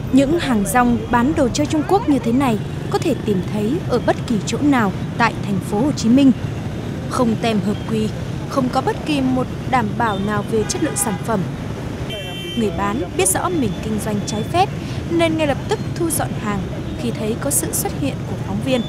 Những hàng rong bán đồ chơi Trung Quốc như thế này có thể tìm thấy ở bất kỳ chỗ nào tại thành phố Hồ Chí Minh. Không tem hợp quy, không có bất kỳ một đảm bảo nào về chất lượng sản phẩm. Người bán biết rõ mình kinh doanh trái phép nên ngay lập tức thu dọn hàng khi thấy có sự xuất hiện của phóng viên.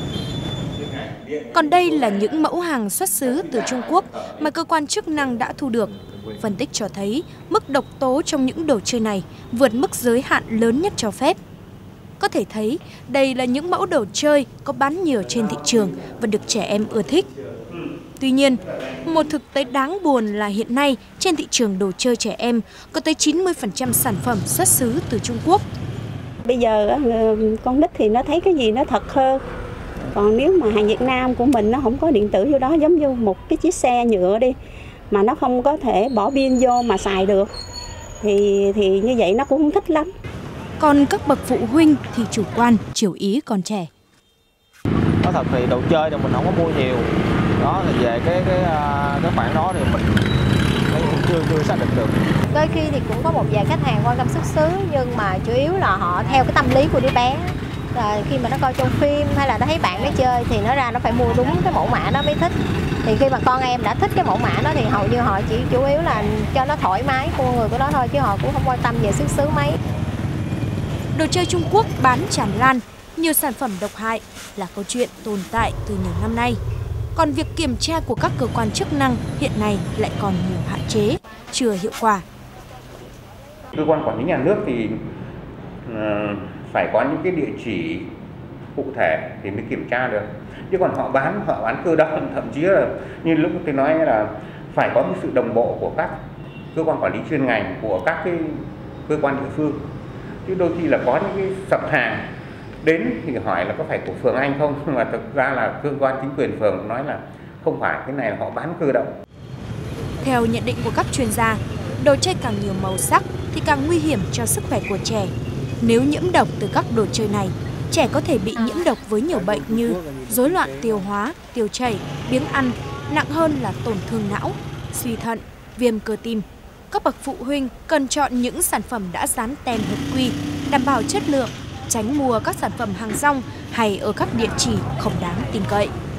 Còn đây là những mẫu hàng xuất xứ từ Trung Quốc mà cơ quan chức năng đã thu được. Phân tích cho thấy mức độc tố trong những đồ chơi này vượt mức giới hạn lớn nhất cho phép. Có thể thấy đây là những mẫu đồ chơi có bán nhiều trên thị trường và được trẻ em ưa thích. Tuy nhiên, một thực tế đáng buồn là hiện nay trên thị trường đồ chơi trẻ em có tới 90% sản phẩm xuất xứ từ Trung Quốc. Bây giờ con nít thì nó thấy cái gì nó thật hơn. Còn nếu mà hàng Việt Nam của mình nó không có điện tử vô đó, giống như một cái chiếc xe nhựa đi, mà nó không có thể bỏ pin vô mà xài được, thì như vậy nó cũng không thích lắm. Còn các bậc phụ huynh thì chủ quan, chiều ý con trẻ. Nói thật thì đồ chơi thì mình không có mua nhiều. Đó thì về cái khoản đó thì mình chưa xác định được. Đôi khi thì cũng có một vài khách hàng quan tâm xuất xứ, nhưng mà chủ yếu là họ theo cái tâm lý của đứa bé. Rồi khi mà nó coi trong phim hay là nó thấy bạn nó chơi thì nó ra nó phải mua đúng cái mẫu mã nó mới thích. Thì khi mà con em đã thích cái mẫu mã đó thì hầu như họ chỉ chủ yếu là cho nó thoải mái con người của nó thôi, chứ họ cũng không quan tâm về xuất xứ mấy. Đồ chơi Trung Quốc bán tràn lan, nhiều sản phẩm độc hại là câu chuyện tồn tại từ nhiều năm nay. Còn việc kiểm tra của các cơ quan chức năng hiện nay lại còn nhiều hạn chế, chưa hiệu quả. Cơ quan quản lý nhà nước thì phải có những cái địa chỉ cụ thể thì mới kiểm tra được. Chứ còn họ bán cơ động, thậm chí là như lúc tôi nói là phải có cái sự đồng bộ của các cơ quan quản lý chuyên ngành, của các cái cơ quan địa phương. Chứ đôi khi là có những cái sập hàng đến thì hỏi là có phải của phường Anh không, mà thực ra là cơ quan chính quyền phường nói là không phải, cái này là họ bán cơ động. Theo nhận định của các chuyên gia, đồ chơi càng nhiều màu sắc thì càng nguy hiểm cho sức khỏe của trẻ. Nếu nhiễm độc từ các đồ chơi này, trẻ có thể bị nhiễm độc với nhiều bệnh như rối loạn tiêu hóa, tiêu chảy, biếng ăn, nặng hơn là tổn thương não, suy thận, viêm cơ tim. Các bậc phụ huynh cần chọn những sản phẩm đã dán tem hợp quy, đảm bảo chất lượng, tránh mua các sản phẩm hàng rong hay ở các địa chỉ không đáng tin cậy.